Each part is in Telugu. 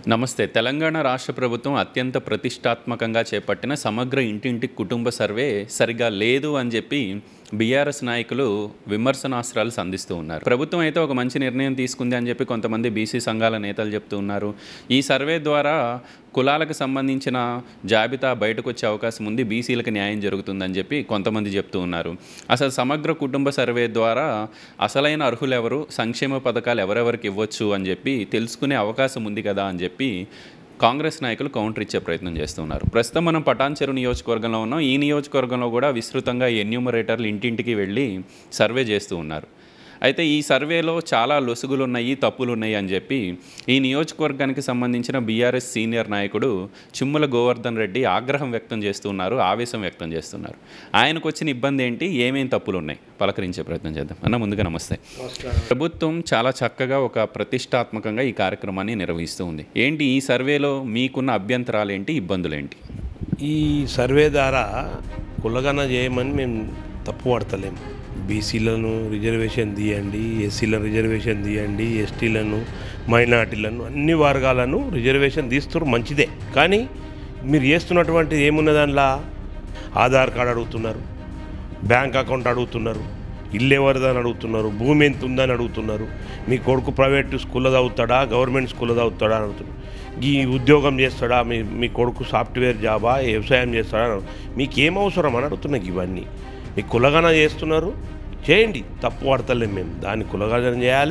నమస్తే. తెలంగాణ రాష్ట్ర ప్రభుత్వం అత్యంత ప్రతిష్టాత్మకంగా చేపట్టిన సమగ్ర ఇంటింటి కుటుంబ సర్వే సరిగా లేదు అని చెప్పి బీఆర్ఎస్ నాయకులు విమర్శనాస్త్రాలు సంధిస్తూ ఉన్నారు. ప్రభుత్వం అయితే ఒక మంచి నిర్ణయం తీసుకుంది అని చెప్పి కొంతమంది బీసీ సంఘాల నేతలు చెప్తూ ఉన్నారు. ఈ సర్వే ద్వారా కులాలకు సంబంధించిన జాబితా బయటకు వచ్చే అవకాశం ఉంది, బీసీలకు న్యాయం జరుగుతుందని చెప్పి కొంతమంది చెప్తూ ఉన్నారు. అసలు సమగ్ర కుటుంబ సర్వే ద్వారా అసలైన అర్హులు ఎవరు, సంక్షేమ పథకాలు ఎవరెవరికి ఇవ్వచ్చు అని చెప్పి తెలుసుకునే అవకాశం ఉంది కదా అని చెప్పి కాంగ్రెస్ నాయకులు కౌంటర్ ఇచ్చే ప్రయత్నం చేస్తున్నారు. ప్రస్తుతం మనం పటాన్చెరు నియోజకవర్గంలో ఉన్నాం. ఈ నియోజకవర్గంలో కూడా విస్తృతంగా ఎన్యూమరేటర్లు ఇంటింటికి వెళ్ళి సర్వే చేస్తూ ఉన్నారు. అయితే ఈ సర్వేలో చాలా లొసుగులు ఉన్నాయి, తప్పులు ఉన్నాయి అని చెప్పి ఈ నియోజకవర్గానికి సంబంధించిన బీఆర్ఎస్ సీనియర్ నాయకుడు చిమ్ముల గోవర్ధన్ రెడ్డి ఆగ్రహం వ్యక్తం చేస్తున్నారు, ఆవేశం వ్యక్తం చేస్తున్నారు. ఆయనకు వచ్చిన ఇబ్బంది ఏంటి, ఏమేం తప్పులు ఉన్నాయి, పలకరించే ప్రయత్నం చేద్దాం. అన్న, ముందుగా నమస్తే. ప్రభుత్వం చాలా చక్కగా ఒక ప్రతిష్టాత్మకంగా ఈ కార్యక్రమాన్ని నిర్వహిస్తూ ఉంది. ఏంటి ఈ సర్వేలో మీకున్న అభ్యంతరాలు ఏంటి, ఇబ్బందులు ఏంటి? ఈ సర్వే ద్వారా కులగన చేయమని మేము తప్పు పడతలేము. బీసీలను రిజర్వేషన్ తీయండి, ఎస్సీలను రిజర్వేషన్ తీయండి, ఎస్టీలను, మైనార్టీలను, అన్ని వర్గాలను రిజర్వేషన్ తీస్తున్నారు, మంచిదే. కానీ మీరు చేస్తున్నటువంటి ఏమున్న దానిలో ఆధార్ కార్డు అడుగుతున్నారు, బ్యాంక్ అకౌంట్ అడుగుతున్నారు, ఇల్లు ఎవరిదని అడుగుతున్నారు, భూమి ఎంత ఉందని అడుగుతున్నారు, మీ కొడుకు ప్రైవేట్ స్కూల్లో చదువుతాడా, గవర్నమెంట్ స్కూల్లో చదువుతాడా అని అడుగుతున్నారు. ఈ ఉద్యోగం చేస్తాడా, మీ కొడుకు సాఫ్ట్వేర్ జాబా, వ్యవసాయం చేస్తాడా, మీకేం అవసరం అని అడుగుతున్నాయి. ఇవన్నీ మీ కులగన చేస్తున్నారు, చేయండి, తప్పు పడతలేము మేము. దాన్ని కులగన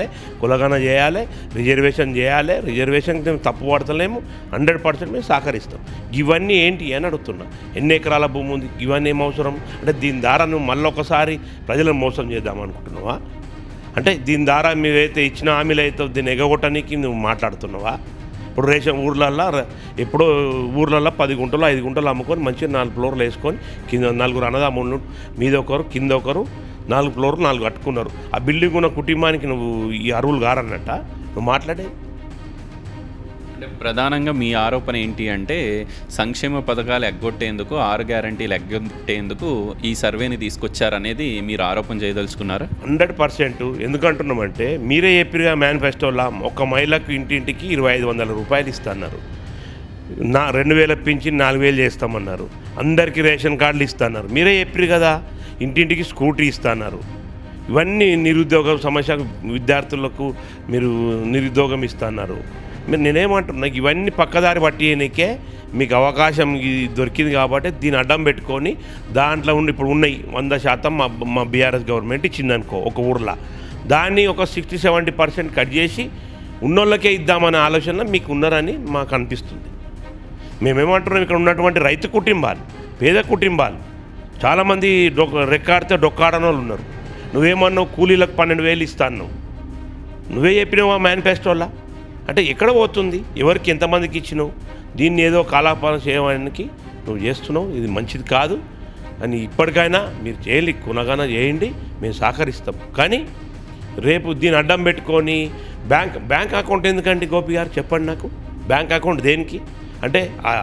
చేయాలి, రిజర్వేషన్ చేయాలి. రిజర్వేషన్ మేము తప్పు పడతలేము, 100% మేము సహకరిస్తాం. ఇవన్నీ ఏంటి అని అడుగుతున్నా. ఎన్ని ఎకరాల భూమి ఉంది, ఇవన్నీ ఏం అవసరం అంటే దీని ద్వారా నువ్వు మళ్ళీ ఒకసారి ప్రజలను మోసం చేద్దాం అనుకుంటున్నావా? అంటే దీని ద్వారా మీరైతే ఇచ్చిన హామీలు అయితే దీన్ని ఎగగొట్టడానికి నువ్వు మాట్లాడుతున్నావా? ఇప్పుడు రేషన్ ఎప్పుడో ఊర్లల్లో 10 గుంటలు 5 గుంటలు అమ్ముకొని మంచిగా 4 ఫ్లోర్లు వేసుకొని కింద 4 అన్నదమ్ముళ్ళు, మీద ఒకరు కింద ఒకరు, 4 ఫ్లోర్లు 4 కట్టుకున్నారు. ఆ బిల్డింగ్ ఉన్న కుటుంబానికి నువ్వు ఈ అరువులు గారన్నట్ట నువ్వు మాట్లాడే. అంటే ప్రధానంగా మీ ఆరోపణ ఏంటి అంటే సంక్షేమ పథకాలు ఎగ్గొట్టేందుకు, 6 గ్యారంటీలు ఎగ్గొట్టేందుకు ఈ సర్వేని తీసుకొచ్చారనేది మీరు ఆరోపణ చేయదలుచుకున్నారు? 100%. ఎందుకంటున్నామంటే మీరే చెప్పిగా మేనిఫెస్టోలా ఒక మహిళకు ఇంటింటికి 2500 రూపాయలు ఇస్తున్నారు, 2000 పింఛన్ 4000 చేస్తామన్నారు, అందరికీ రేషన్ కార్డులు ఇస్తున్నారు. మీరే చెప్పారు కదా, ఇంటింటికి స్కూటీ ఇస్తున్నారు. ఇవన్నీ నిరుద్యోగ సమస్య, విద్యార్థులకు మీరు నిరుద్యోగం ఇస్తున్నారు. మీరు నేనేమంటున్నా, ఇవన్నీ పక్కదారి పట్టేయనికే మీకు అవకాశం దొరికింది కాబట్టి దీన్ని అడ్డం పెట్టుకొని దాంట్లో ఉండి ఇప్పుడు ఉన్నాయి 100% మా బీఆర్ఎస్ గవర్నమెంట్ ఇచ్చిందనుకో ఒక ఊర్లో, దాన్ని ఒక 60-70% కట్ చేసి ఉన్నోళ్ళకే ఇద్దామనే ఆలోచన మీకు ఉన్నారని మాకు అనిపిస్తుంది. మేమేమంటున్నాం, ఇక్కడ ఉన్నటువంటి రైతు కుటుంబాలు, పేద కుటుంబాలు చాలామంది రెక్కాడితే డొక్కాడని వాళ్ళు ఉన్నారు. నువ్వేమన్నావు, కూలీలకు 12,000 ఇస్తాను, నువ్వే చెప్పినావు ఆ మేనిఫెస్టోలా. అంటే ఎక్కడ పోతుంది, ఎవరికి ఎంతమందికి ఇచ్చినావు? దీన్ని ఏదో కాలాపాన చేయడానికి నువ్వు చేస్తున్నావు, ఇది మంచిది కాదు అని ఇప్పటికైనా మీరు చేయాలి, కునగాన చేయండి, మేము సహకరిస్తాం. కానీ రేపు దీన్ని అడ్డం పెట్టుకొని బ్యాంక్ అకౌంట్ ఎందుకంటే గోపి గారు చెప్పండి నాకు, బ్యాంక్ అకౌంట్ దేనికి? అంటే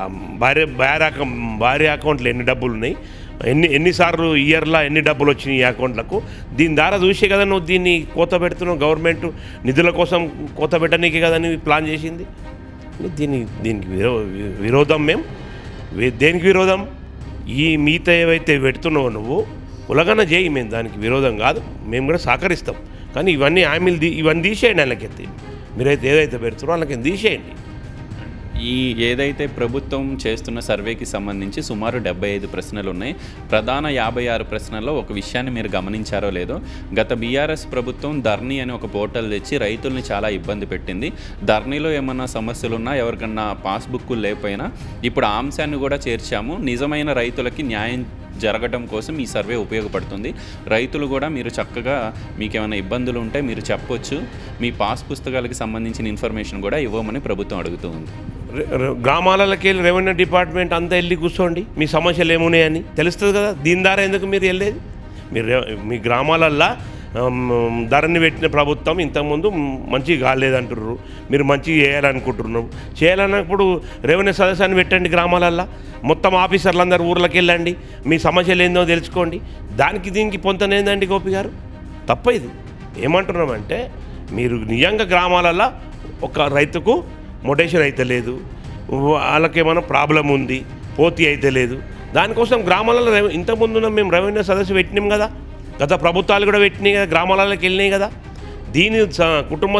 భార్య అకౌంట్లో ఎన్ని డబ్బులు ఉన్నాయి, ఎన్నిసార్లు ఇయర్లో ఎన్ని డబ్బులు వచ్చినాయి ఈ అకౌంట్లకు, దీని ద్వారా చూసే కదా నువ్వు దీన్ని కోత పెడుతున్నావు. గవర్నమెంట్ నిధుల కోసం కోత పెట్టనీకే కదా నువ్వు ప్లాన్ చేసింది. దీనికి విరోధం మేము. దేనికి విరోధం? ఈ మిగతా ఏవైతే పెడుతున్నావో నువ్వు ఉలగన చేయి, మేము దానికి విరోధం కాదు, మేము కూడా సహకరిస్తాం. కానీ ఇవన్నీ హామీలు ఇవన్నీ తీసేయండి, వాళ్ళకైతే మీరైతే ఏదైతే పెడుతున్నారో వాళ్ళకి తీసేయండి. ఈ ఏదైతే ప్రభుత్వం చేస్తున్న సర్వేకి సంబంధించి సుమారు 75 ప్రశ్నలు ఉన్నాయి. ప్రధాన 56 ప్రశ్నల్లో ఒక విషయాన్ని మీరు గమనించారో లేదో, గత బీఆర్ఎస్ ప్రభుత్వం ధర్నీ అని ఒక పోర్టల్ తెచ్చి రైతుల్ని చాలా ఇబ్బంది పెట్టింది. ధర్నీలో ఏమన్నా సమస్యలున్నా, ఎవరికన్నా పాస్బుక్లు లేకపోయినా ఇప్పుడు ఆ అంశాన్ని కూడా చేర్చాము. నిజమైన రైతులకి న్యాయం జరగడం కోసం ఈ సర్వే ఉపయోగపడుతుంది. రైతులు కూడా మీరు చక్కగా మీకేమైనా ఇబ్బందులు ఉంటే మీరు చెప్పొచ్చు, మీ పాస్ పుస్తకాలకు సంబంధించిన ఇన్ఫర్మేషన్ కూడా ఇవ్వమని ప్రభుత్వం అడుగుతూ ఉంది. గ్రామాలకి వెళ్ళి రెవెన్యూ డిపార్ట్మెంట్ అంతా వెళ్ళి కూర్చోండి, మీ సమస్యలు ఏమున్నాయని తెలుస్తుంది కదా. దీని ద్వారా ఎందుకు మీరు వెళ్ళేది? మీరు మీ గ్రామాలల్లో ధరని పెట్టిన ప్రభుత్వం ఇంతకుముందు మంచిగా కాలేదంటున్నారు, మీరు మంచిగా చేయాలనుకుంటున్నాం. చేయాలన్నప్పుడు రెవెన్యూ సదస్యాన్ని పెట్టండి గ్రామాలల్లో, మొత్తం ఆఫీసర్లు అందరూ ఊర్లోకి వెళ్ళండి, మీ సమస్యలు ఏందో తెలుసుకోండి. దానికి దీనికి పొంతనేందండి గోపి గారు? తప్ప ఇది. ఏమంటున్నామంటే మీరు నిజంగా గ్రామాలలో ఒక రైతుకు మొటేషన్ అయితే లేదు, వాళ్ళకేమైనా ప్రాబ్లం ఉంది, పోతి అయితే లేదు. దానికోసం గ్రామాలలో ఇంతకుముందున మేము రెవెన్యూ సదస్సు పెట్టినాం కదా, గత ప్రభుత్వాలు కూడా పెట్టినాయి కదా, గ్రామాలలోకి వెళ్ళినాయి కదా. దీని కుటుంబ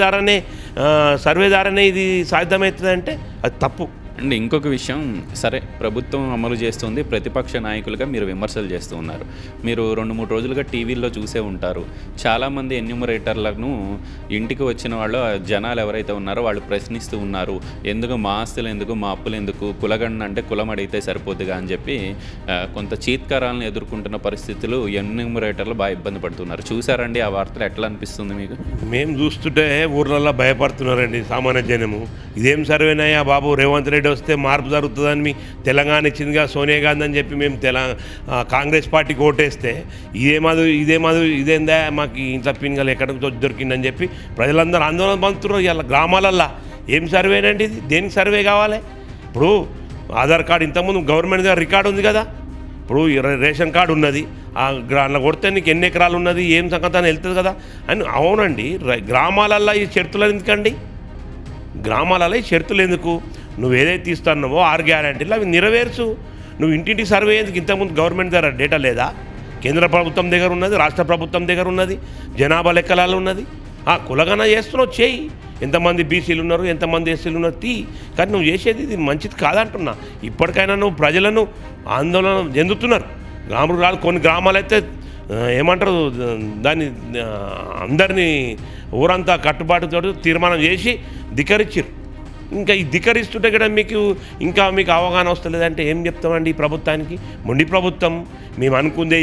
సర్వే ద్వారానే ఇది సాధ్యమవుతుందంటే అది తప్పు. అండ్ ఇంకొక విషయం, సరే ప్రభుత్వం అమలు చేస్తుంది, ప్రతిపక్ష నాయకులుగా మీరు విమర్శలు చేస్తూ ఉన్నారు. మీరు 2-3 రోజులుగా టీవీల్లో చూసే ఉంటారు. చాలామంది ఎన్యూమరేటర్లను ఇంటికి వచ్చిన వాళ్ళు జనాలు ఎవరైతే ఉన్నారో వాళ్ళు ప్రశ్నిస్తూ ఉన్నారు, ఎందుకు మా ఆస్తులు ఎందుకు, మా అప్పులు ఎందుకు, కులగండ అంటే కులం అడిగితే సరిపోద్దిగా అని చెప్పి కొంత చీత్కారాలను ఎదుర్కొంటున్న పరిస్థితులు ఎన్యూమరేటర్లు బాగా ఇబ్బంది పడుతున్నారు. చూసారండి ఆ వార్తలు, ఎట్లా అనిపిస్తుంది మీకు? మేము చూస్తుంటే ఊర్లలో భయపడుతున్నారండి సామాన్య జనము. ఇదేం సర్వేనయ్యా బాబు, రేవంత్ రెడ్డి వస్తే మార్పు జరుగుతుందని మీ తెలంగాణ ఇచ్చిందిగా సోనియా గాంధీ అని చెప్పి మేము కాంగ్రెస్ పార్టీకి ఓటేస్తే ఇదేందా మాకు ఇంత పిన్గలు ఎక్కడికి దొరికిందని చెప్పి ప్రజలందరూ ఆందోళన పొందుతున్నారు. ఇలా గ్రామాలల్లో ఏం సర్వేనండి ఇది, దేనికి సర్వే కావాలి? ఇప్పుడు ఆధార్ కార్డు ఇంతకుముందు గవర్నమెంట్ దగ్గర రికార్డు ఉంది కదా, ఇప్పుడు రేషన్ కార్డు ఉన్నది, అలా కొడితే నీకు ఎన్ని ఎకరాలు ఉన్నది ఏం సంగతి అని వెళ్తుంది కదా అని. అవునండి, గ్రామాలల్లో ఈ షరతులు ఎందుకండి? గ్రామాలలో ఈ షరతులు ఎందుకు? నువ్వు ఏదైతే ఇస్తున్నావో 6 గ్యారంటీలు అవి నెరవేర్చు. నువ్వు ఇంటింటి సర్వే ఎందుకు? ఇంతకుముందు గవర్నమెంట్ దగ్గర డేటా లేదా? కేంద్ర ప్రభుత్వం దగ్గర ఉన్నది, రాష్ట్ర ప్రభుత్వం దగ్గర ఉన్నది, జనాభా లెక్కలలో ఉన్నది. కులగన చేస్తున్నావు, చేయి. ఎంతమంది బీసీలు ఉన్నారు, ఎంతమంది ఎస్సీలు ఉన్నారు తీ. కానీ నువ్వు చేసేది ఇది మంచిది కాదంటున్నా. ఇప్పటికైనా నువ్వు ప్రజలను ఆందోళన చెందుతున్నారు. కొన్ని గ్రామాలు అయితే ఏమంటారు దాన్ని, అందరినీ ఊరంతా కట్టుబాటుతో తీర్మానం చేసి ధిక్కరించారు. ఇంకా ఈ ధిక్కరిస్తుంటే కూడా మీకు అవగాహన వస్తలేదంటే ఏం చెప్తామండి ఈ ప్రభుత్వానికి? మొండి ప్రభుత్వం. మేము అనుకుందే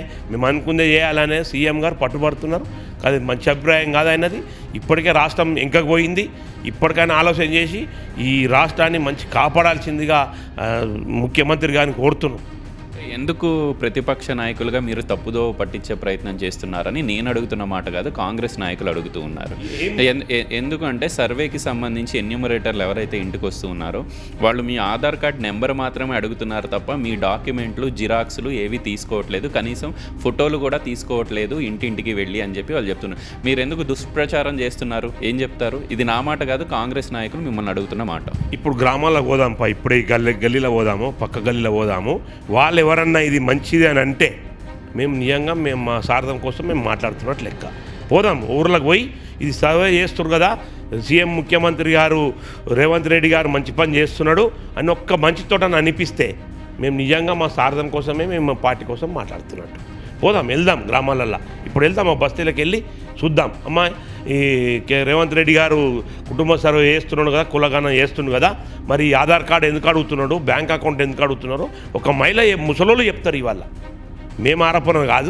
చేయాలనే సీఎం గారు పట్టుబడుతున్నారు. అది మంచి అభిప్రాయం కాదు ఆయనది. ఇప్పటికే రాష్ట్రం ఇంకపోయింది. ఇప్పటికైనా ఆలోచన చేసి ఈ రాష్ట్రాన్ని మంచి కాపాడాల్సిందిగా ముఖ్యమంత్రి గారిని కోరుతున్నాం. ఎందుకు ప్రతిపక్ష నాయకులుగా మీరు తప్పుదో పట్టించే ప్రయత్నం చేస్తున్నారని నేను అడుగుతున్న మాట కాదు, కాంగ్రెస్ నాయకులు అడుగుతూ ఉన్నారు. ఎందుకంటే సర్వేకి సంబంధించి ఎన్యూమరేటర్లు ఎవరైతే ఇంటికి వస్తూ ఉన్నారో వాళ్ళు మీ ఆధార్ కార్డ్ నెంబర్ మాత్రమే అడుగుతున్నారు తప్ప మీ డాక్యుమెంట్లు, జిరాక్స్లు ఏవి తీసుకోవట్లేదు, కనీసం ఫోటోలు కూడా తీసుకోవట్లేదు ఇంటింటికి వెళ్ళి అని చెప్పి వాళ్ళు చెప్తున్నారు. మీరు ఎందుకు దుష్ప్రచారం చేస్తున్నారు? ఏం చెప్తారు? ఇది నా మాట కాదు, కాంగ్రెస్ నాయకులు మిమ్మల్ని అడుగుతున్న మాట. ఇప్పుడు గ్రామాల్లో పోదాంపా, ఇప్పుడే గల్లీలో పోదాము, పక్క గల్లీలో పోదాము. వాళ్ళు ఎవరన్నా ఇది మంచిది అని అంటే మేము నిజంగా మా సార్థం కోసం మేము మాట్లాడుతున్నట్టు లెక్క. పోదాం ఊర్లకు పోయి ఇది సర్వే చేస్తున్నారు కదా, సీఎం ముఖ్యమంత్రి గారు రేవంత్ రెడ్డి గారు మంచి పని చేస్తున్నాడు అని ఒక్క మంచితోట అనిపిస్తే మేము నిజంగా మా సార్థం కోసమే మేము మా పార్టీ కోసం మాట్లాడుతున్నట్టు. వెళ్దాం గ్రామాలల్లో. ఇప్పుడు వెళ్దాం, ఆ బస్తీలకు వెళ్ళి చూద్దాం. అమ్మా ఈ రేవంత్ రెడ్డి గారు కుటుంబ సర్వే చేస్తున్నాడు కదా, కులగణన చేస్తున్నాడు కదా, మరి ఆధార్ కార్డు ఎందుకు అడుగుతున్నాడు, బ్యాంక్ అకౌంట్ ఎందుకు అడుగుతున్నారు? ఒక మహిళ ముసలోళ్ళు చెప్తారు. ఇవాళ మేము ఆరోపణ కాదు,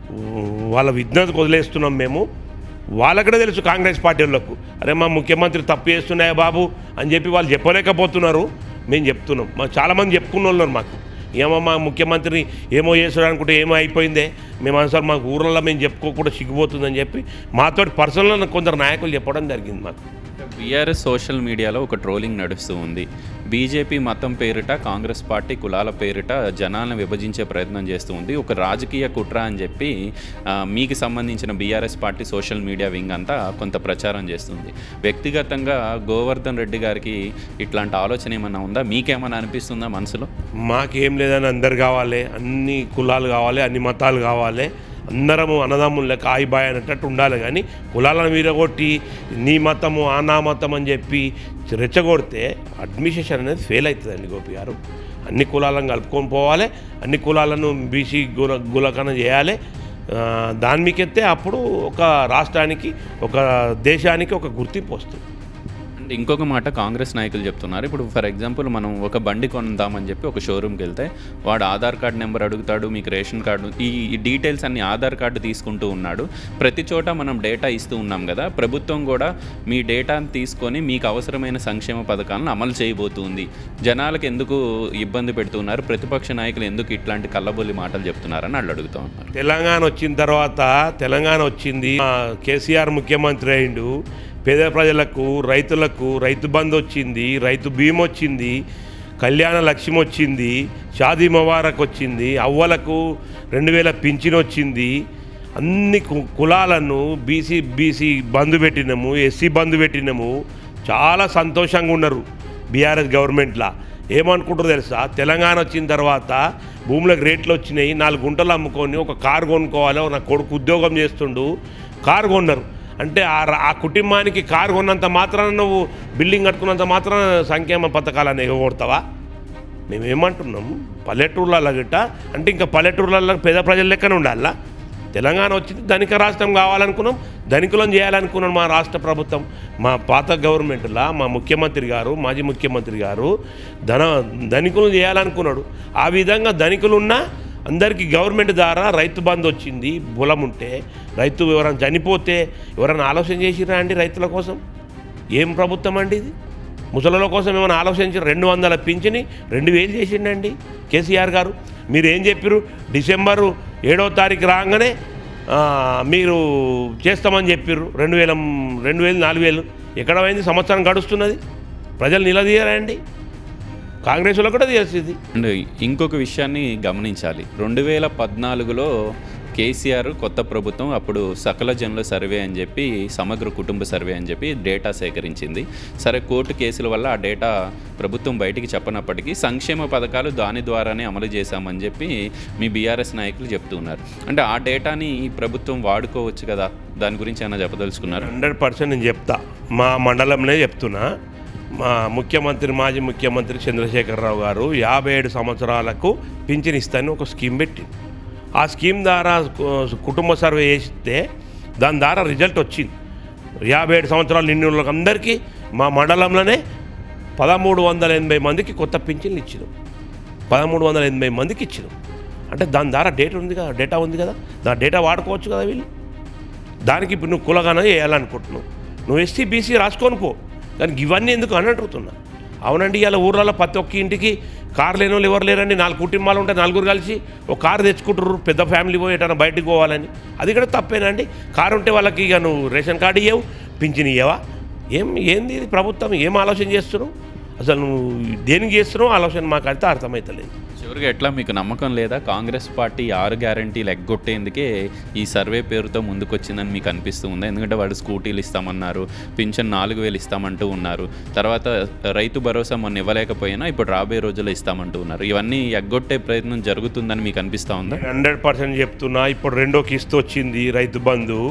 వాళ్ళ విజ్ఞతకు వదిలేస్తున్నాం మేము. వాళ్ళకడే తెలుసు కాంగ్రెస్ పార్టీ వాళ్ళకు, అరే మా ముఖ్యమంత్రి తప్పు చేస్తున్నాయా బాబు అని చెప్పి వాళ్ళు చెప్పలేకపోతున్నారు. మేము చెప్తున్నాం. చాలామంది చెప్పుకున్న వాళ్ళు మాకు మా ముఖ్యమంత్రి ఏమో చేస్తాడు అనుకుంటే ఏమో అయిపోయిందే, మేము అసలు మాకు ఊర్లలో మేము చెప్పుకోకుండా సిగ్గుపోతుందని చెప్పి మాతోటి పర్సనల్గా కొందరు నాయకులు చెప్పడం జరిగింది. మాకు బీఆర్ఎస్ సోషల్ మీడియాలో ఒక ట్రోలింగ్ నడుస్తూ ఉంది. బీజేపీ మతం పేరిట, కాంగ్రెస్ పార్టీ కులాల పేరిట జనాలను విభజించే ప్రయత్నం చేస్తూ ఉంది. ఒక రాజకీయ కుట్ర అని చెప్పి మీకు సంబంధించిన BRS party social media wing అంతా కొంత ప్రచారం చేస్తుంది. వ్యక్తిగతంగా గోవర్ధన్ రెడ్డి గారికి ఇట్లాంటి ఆలోచన ఏమన్నా ఉందా? మీకేమన్నా అనిపిస్తుందా మనసులో? మాకేం లేదని అందరు కావాలి, అన్ని కులాలు కావాలి, అన్ని మతాలు కావాలి, అందరము అన్నదమ్ములు లెక్క ఆయిబాయ్ అనేటట్టు ఉండాలి. కానీ కులాలను విరగొట్టి నీ మతము నా మతం అని చెప్పి రెచ్చగొడితే అడ్మినిస్ట్రేషన్ అనేది ఫెయిల్ అవుతుందండి గోపి గారు. అన్ని కులాలను కలుపుకొని పోవాలి, అన్ని కులాలను బీసీ గులకన చేయాలి. దాని మీకెత్తే అప్పుడు ఒక రాష్ట్రానికి, ఒక దేశానికి ఒక గుర్తింపు వస్తుంది. ఇంకొక మాట కాంగ్రెస్ నాయకులు చెప్తున్నారు. ఇప్పుడు ఫర్ ఎగ్జాంపుల్ మనం ఒక బండి కొందామని చెప్పి ఒక షోరూమ్కి వెళ్తే వాడు ఆధార్ కార్డు నెంబర్ అడుగుతాడు, మీకు రేషన్ కార్డు, ఈ డీటెయిల్స్ అన్ని ఆధార్ కార్డు తీసుకుంటూ ఉన్నాడు. ప్రతి చోట మనం డేటా ఇస్తూ ఉన్నాం కదా, ప్రభుత్వం కూడా మీ డేటాను తీసుకొని మీకు అవసరమైన సంక్షేమ పథకాలను అమలు చేయబోతుంది. జనాలకు ఎందుకు ఇబ్బంది పెడుతున్నారు? ప్రతిపక్ష నాయకులు ఎందుకు ఇట్లాంటి కల్లబొల్లి మాటలు చెప్తున్నారని వాళ్ళు అడుగుతూ ఉన్నారు. తెలంగాణ వచ్చిన తర్వాత తెలంగాణ వచ్చింది, కేసీఆర్ ముఖ్యమంత్రి అయిండు, పేద ప్రజలకు, రైతులకు రైతు బంధు వచ్చింది, రైతు బీమా వచ్చింది, కళ్యాణ లక్ష్మి వచ్చింది, షాదీ ముబారక్ వచ్చింది, అవ్వలకు 2000 పింఛన్ వచ్చింది. అన్ని కులాలను బీసీ బంధు పెట్టినాము, ఎస్సీ బంధు పెట్టినాము, చాలా సంతోషంగా ఉన్నారు బీఆర్ఎస్ గవర్నమెంట్లో. ఏమనుకుంటారు తెలుసా, తెలంగాణ వచ్చిన తర్వాత భూములకు రేట్లు వచ్చినాయి, 4 గుంటలు అమ్ముకొని ఒక కారు కొనుక్కోవాలి, నా కొడుకు ఉద్యోగం చేస్తుండు, కారు కొన్నారు అంటే ఆ కుటుంబానికి కారు కొన్నంత మాత్రాన నువ్వు బిల్డింగ్ కట్టుకున్నంత మాత్రాన సంక్షేమ పథకాలను ఎగగొడతావా? మేమేమంటున్నాం, పల్లెటూర్లలో గిట్ట అంటే ఇంకా పల్లెటూర్లలో పేద ప్రజల లెక్కన ఉండాలా. తెలంగాణ వచ్చింది, ధనిక రాష్ట్రం కావాలనుకున్నాం, ధనికులను చేయాలనుకున్నాం మా రాష్ట్ర ప్రభుత్వం. మా పాత గవర్నమెంట్లో మా ముఖ్యమంత్రి గారు, మాజీ ముఖ్యమంత్రి గారు ధనికులను చేయాలనుకున్నాడు. ఆ విధంగా ధనికులున్నా అందరికీ గవర్నమెంట్ ద్వారా రైతు బంధు వచ్చింది. పొలం ఉంటే రైతు ఎవరైనా చనిపోతే ఎవరైనా ఆలోచన చేసిరా అండి రైతుల కోసం? ఏం ప్రభుత్వం అండి ఇది? ముసలిల కోసం ఏమైనా ఆలోచించి 200 పింఛని 2000 చేసిండండి కేసీఆర్ గారు. మీరు ఏం చెప్పారు? డిసెంబరు 7వ తారీఖు రాగానే మీరు చేస్తామని చెప్పారు. 2000, 4000 ఎక్కడ పోయింది? సంవత్సరం గడుస్తున్నది, ప్రజలు నిలదీయరా అండి? కాంగ్రెస్లో కూడా తీసేది. అండ్ ఇంకొక విషయాన్ని గమనించాలి, 2014లో కేసీఆర్ కొత్త ప్రభుత్వం అప్పుడు సకల జనుల సర్వే అని చెప్పి, సమగ్ర కుటుంబ సర్వే అని చెప్పి డేటా సేకరించింది. సరే, కోర్టు కేసుల వల్ల ఆ డేటా ప్రభుత్వం బయటికి చెప్పనప్పటికీ సంక్షేమ పథకాలు దాని ద్వారానే అమలు చేశామని చెప్పి మీ బీఆర్ఎస్ నాయకులు చెప్తున్నారు. అంటే ఆ డేటాని ఈ ప్రభుత్వం వాడుకోవచ్చు కదా, దాని గురించి ఏమైనా చెప్పదలుచుకున్నారు? 100% నేను చెప్తా. మా మండలంలో చెప్తున్నా, మా ముఖ్యమంత్రి, మాజీ ముఖ్యమంత్రి చంద్రశేఖరరావు గారు 57 సంవత్సరాలకు పింఛన్ ఇస్తానని ఒక స్కీమ్ పెట్టి, ఆ స్కీమ్ ద్వారా కుటుంబ సర్వే చేస్తే దాని ద్వారా రిజల్ట్ వచ్చింది. 57 సంవత్సరాలు నిండిన వాళ్ళకి అందరికీ మా మండలంలోనే 1380 మందికి కొత్త పింఛన్లు ఇచ్చినాం. 1380 మందికి ఇచ్చినాం. అంటే దాని ద్వారా డేటా ఉంది కదా, దాని డేటా వాడుకోవచ్చు కదా వీళ్ళు. దానికి ఇప్పుడు నువ్వు కులగానే వేయాలనుకుంటున్నావు, నువ్వు ఎస్సీ బీసీ రాసుకొని పో. దానికి ఇవన్నీ ఎందుకు అని అడుగుతున్నా. అవునండి, ఇలా ఊర్లలో ప్రతి ఒక్క ఇంటికి కారు లేని వాళ్ళు ఎవరు లేరండి. 4 కుటుంబాలు ఉంటే 4 కలిసి ఒక కారు తెచ్చుకుంటారు, పెద్ద ఫ్యామిలీ పోయి ఎటన్నా బయటకు పోవాలని. అది కూడా తప్పేనండి. కారు ఉంటే వాళ్ళకి ఇక నువ్వు రేషన్ కార్డు ఇవ్వవు, పింఛన్ ఇవ్వవా? ఏంది ఇది ప్రభుత్వం? ఏం ఆలోచన చేస్తున్నావు అసలు? నువ్వు దేనికి చేస్తున్నావు ఆలోచన మాకు అయితే అర్థమవుతలేదు. చివరిగా ఎట్లా, మీకు నమ్మకం లేదా కాంగ్రెస్ పార్టీ 6 గ్యారంటీలు ఎగ్గొట్టేందుకే ఈ సర్వే పేరుతో ముందుకొచ్చిందని మీకు అనిపిస్తూ ఉందా? ఎందుకంటే వాడు స్కూటీలు ఇస్తామన్నారు, పింఛన్ 4000 ఇస్తామంటూ ఉన్నారు, తర్వాత రైతు భరోసా మొన్న ఇవ్వలేకపోయినా ఇప్పుడు రాబోయే రోజుల్లో ఇస్తామంటూ ఉన్నారు. ఇవన్నీ ఎగ్గొట్టే ప్రయత్నం జరుగుతుందని మీకు అనిపిస్తూ ఉందా? 100% చెప్తున్నా. ఇప్పుడు 2వ కిస్తు వచ్చింది రైతు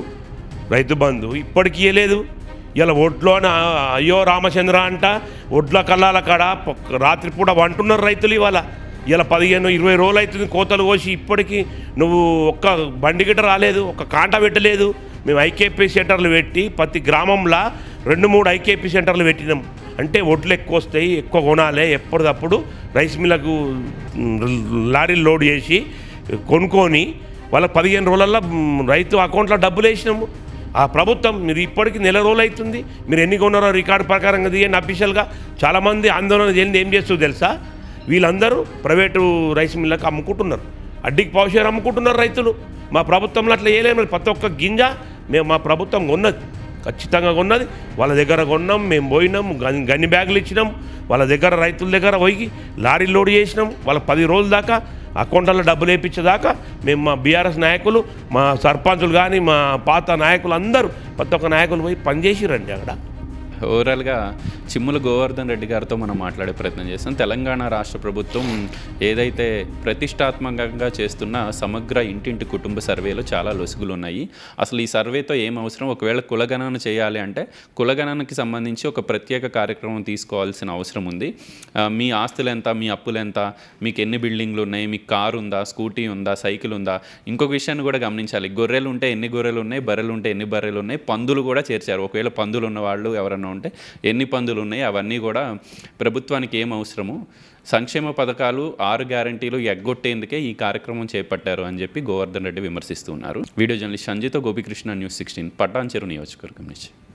బంధు ఇప్పటికీ ఇవ్వలేదు. ఇలా ఒడ్లో అయ్యో రామచంద్ర అంట ఒడ్ల కల్లాల కాడ రాత్రిపూట వంటున్నారు రైతులు. ఇవాళ 15-20 రోజులు అవుతుంది కోతలు కోసి, ఇప్పటికీ నువ్వు ఒక్క బండి గిట్ట రాలేదు, ఒక్క కాంట పెట్టలేదు. మేము ఐకేపీ సెంటర్లు పెట్టి ప్రతి గ్రామంలో 2-3 ఐకేపీ సెంటర్లు పెట్టినాం. అంటే ఒడ్లు ఎక్కువ వస్తాయి, ఎక్కువ కొనాలి, ఎప్పటికప్పుడు రైస్ మిల్లకు లారీలు లోడ్ చేసి కొనుక్కొని వాళ్ళ 15 రోజులలో రైతు అకౌంట్లో డబ్బులు వేసినాము. ఆ ప్రభుత్వం మీరు ఇప్పటికీ నెల రోజులు అవుతుంది, మీరు ఎన్ని కొన్నారో రికార్డు ప్రకారంగా తీయండి అఫీషియల్గా. చాలామంది ఆందోళన చేయండి, ఏం చేస్తుందో తెలుసా? వీళ్ళందరూ ప్రైవేటు రైస్ మిల్లకు అమ్ముకుంటున్నారు, అడ్డికి పావుషేర్ అమ్ముకుంటున్నారు రైతులు. మా ప్రభుత్వంలో అట్లా వేయలేము. ప్రతి ఒక్క గింజ మా ప్రభుత్వం కొన్నది, ఖచ్చితంగా కొన్నది. వాళ్ళ దగ్గర కొన్నాం, మేము పోయినాం, గన్ని బ్యాగులు ఇచ్చినాం, వాళ్ళ దగ్గర రైతుల దగ్గర పోయి లారీ లోడ్ చేసినాం. వాళ్ళ 10 రోజుల దాకా అకౌంట్లలో డబ్బులు వేయించేదాకా మేము మా బీఆర్ఎస్ నాయకులు, మా సర్పంచులు కానీ, మా పాత నాయకులు అందరూ ప్రతి ఒక్క నాయకులు పోయి పనిచేసిరండి అక్కడ. ఓవరాల్గా చిమ్ముల గోవర్ధన్ రెడ్డి గారితో మనం మాట్లాడే ప్రయత్నం చేస్తాం. తెలంగాణ రాష్ట్ర ప్రభుత్వం ఏదైతే ప్రతిష్టాత్మకంగా చేస్తున్న సమగ్ర ఇంటింటి కుటుంబ సర్వేలో చాలా లొసుగులు ఉన్నాయి. అసలు ఈ సర్వేతో ఏం అవసరం? ఒకవేళ కులగణన చేయాలి అంటే కులగణనకి సంబంధించి ఒక ప్రత్యేక కార్యక్రమం తీసుకోవాల్సిన అవసరం ఉంది. మీ ఆస్తులు ఎంత, మీ అప్పులు ఎంత, మీకు ఎన్ని బిల్డింగ్లు ఉన్నాయి, మీకు కారు ఉందా, స్కూటీ ఉందా, సైకిల్ ఉందా. ఇంకొక విషయాన్ని కూడా గమనించాలి, గొర్రెలు ఉంటే ఎన్ని గొర్రెలు ఉన్నాయి, బర్రెలు ఉంటే ఎన్ని బర్రెలు ఉన్నాయి, పందులు కూడా చేర్చారు. ఒకవేళ పందులు ఉన్న వాళ్ళు ఎవరన్నా ఉంటే ఎన్ని పందులు ఉన్నాయి, అవన్నీ కూడా ప్రభుత్వానికి ఏం అవసరము, సంక్షేమ పథకాలు 6 గ్యారంటీలు ఎగ్గొట్టేందుకే ఈ కార్యక్రమం చేపట్టారు అని చెప్పి గోవర్ధన్ రెడ్డి విమర్శిస్తున్నారు. వీడియో జర్నలిస్ట్ సంజయ్తో గోపికృష్ణ, న్యూస్ 16, పటాన్చెరు నియోజకవర్గం నుంచి.